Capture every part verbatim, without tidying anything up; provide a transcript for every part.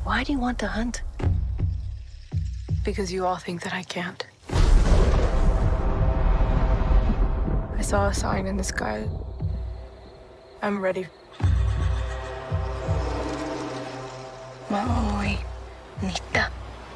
Why do you want to hunt? Because you all think that I can't. I saw a sign in the sky. I'm ready. Maoy, Nita.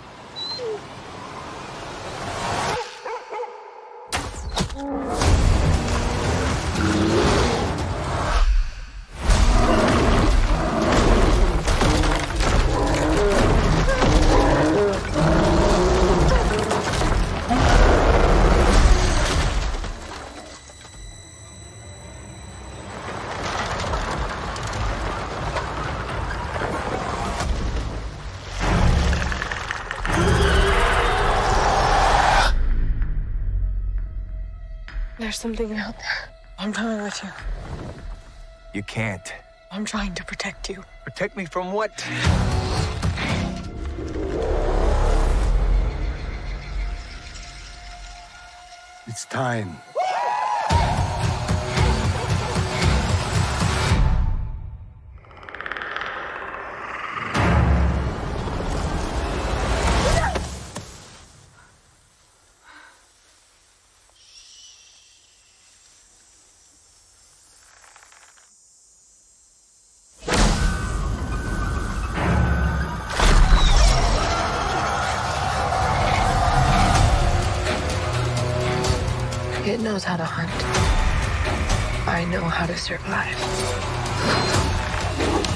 There's something out there. I'm coming with you. You can't. I'm trying to protect you. Protect me from what? It's time. It knows how to hunt. I know how to survive.